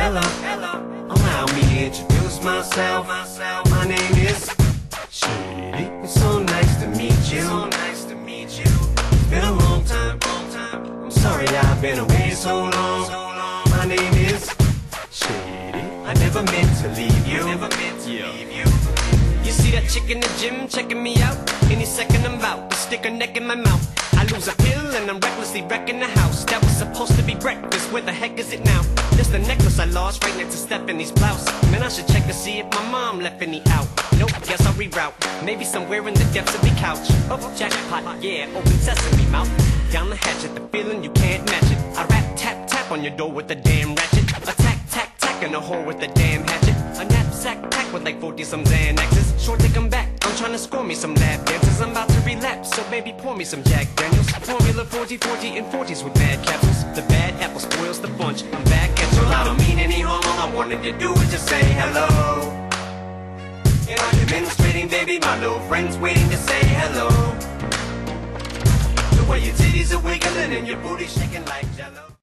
hello. Allow me to introduce myself. My name is Shady. It's so nice to meet you. It's been a long time. I'm sorry I've been away so long. My name is Shady. I never meant to leave you. You see that chick in the gym checking me out? Any second I'm about to stick her neck in my mouth. I lose a pill and I'm recklessly wrecking the house. That was supposed to be breakfast, where the heck is it now? There's the necklace I lost right next to Stephanie's blouse. Man, I should check to see if my mom left any out. Nope, guess I'll reroute. Maybe somewhere in the depths of the couch. Oh, jackpot, yeah, open sesame mouth. Down the hatchet, the feeling you can't match it. I rap, tap, tap on your door with the damn ratchet. Attack, tack, tack in the hole with the damn hatchet. A knapsack packed with like 40-some Xanaxes. Short to come back, I'm trying to score me some lap dances. I'm about to relapse, so baby pour me some Jack Daniels. Formula 40, 40, and 40s with bad capsules. The bad apple spoils the bunch, I'm back at you. I don't mean any harm, all I wanted to do was just say hello. And I'm demonstrating, baby, my little friend's waiting to say hello. The way your titties are wiggling and your booty shaking like jello.